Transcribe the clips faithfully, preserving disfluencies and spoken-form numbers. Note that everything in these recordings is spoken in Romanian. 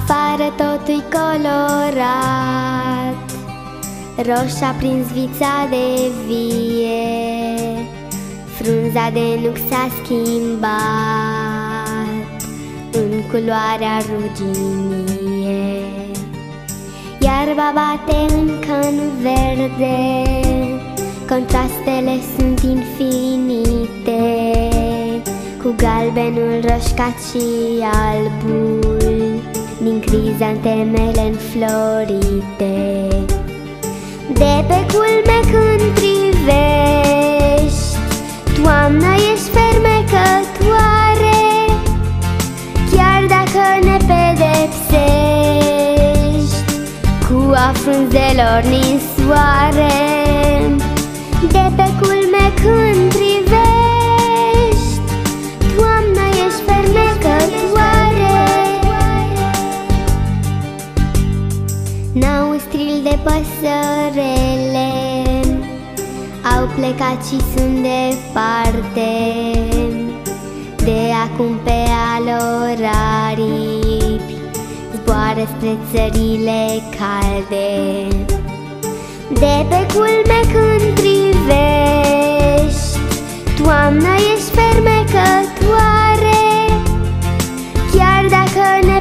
Afară totul-i colorat, roș a prins vița de vie, frunza de nuc s-a schimbat în culoarea ruginie. Iarba bate încă în verde, contrastele sunt infinite, cu galbenul roșcat și albul din crizantemele înflorite. De pe culme când privești, toamna ești fermecătoare, chiar dacă ne pedepsești cu a frunzelor ninsoare. De pe culme când privești, toamna ești fermecătoare. N-au stril de păsărele, au plecat și sunt departe, de acum pe alor aripi zboară spre țările calde. De pe culme când privești, toamna ești fermecătoare, chiar dacă ne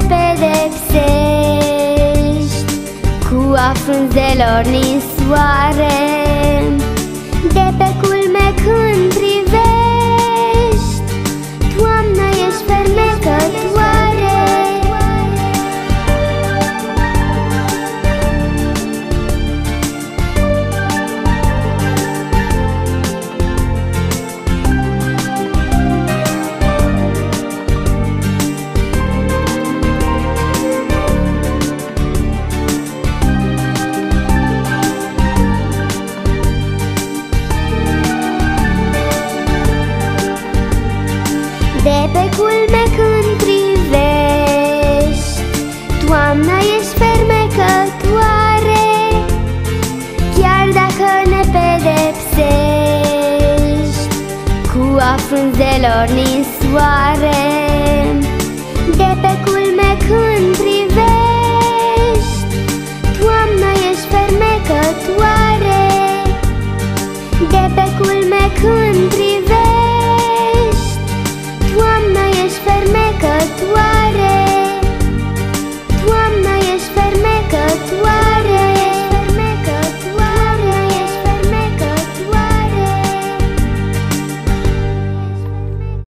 pedepsești cu a frunzelor ninsoare. De pe culme când privești, toamna ești fermecătoare. De pe culme când privești, toamna ești fermecătoare, chiar dacă ne pedepsești cu a frunzelor ninsoare.